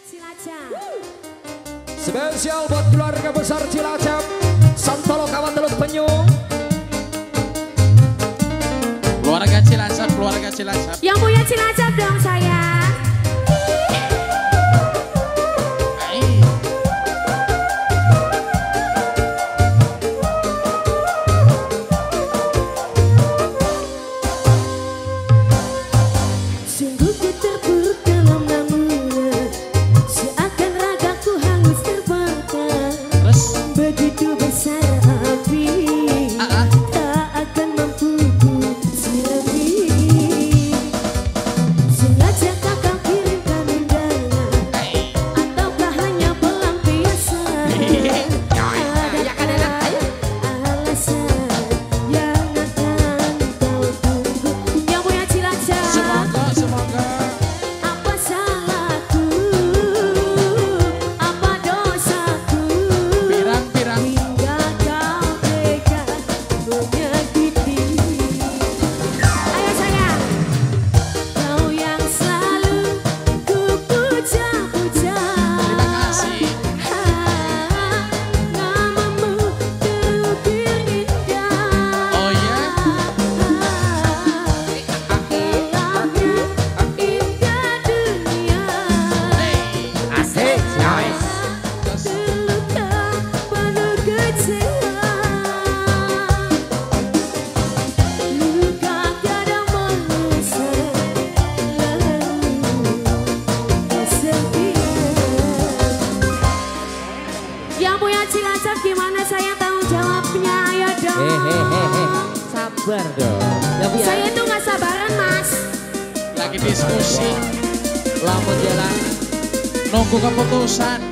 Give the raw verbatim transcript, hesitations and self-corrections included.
Cilacap. Spesial buat keluarga besar Cilacap, Santolo kawan teluk penyu. Keluarga Cilacap, keluarga Cilacap. Yang punya Cilacap dong sayang. Sungguh ku terpuruk dalam namunnya, seakan ragaku hangus terbakar. Terus Begitu besar api, ah, ah. tak akan mampu ku sirapi. Sengaja kau kirimkan undangan, ataukah hanya pelampiasan? Adakah alasan yang akan kau tunggu? Yang punya Cilacap. Semoga, semoga. Apa salahku, apa dosaku, Pirang-pirang. hingga kau tega menyakiti. Ayo sayang, kau yang selalu ku puja-puja. Terima kasih. Namamu terukir indah. Oh ya. Gelapnya indah dunia. Asik, nice. Terluka penuh kecewa. Luka kadang mengeser, lalu kesepian. Yang punya Cilacap gimana saya tanggung jawabnya, ayo dong. Hehehe, sabar dong. Ya, Bu, ya. Saya tuh nggak sabaran mas. Lagi diskusi, Lamun jalan. nunggu keputusan.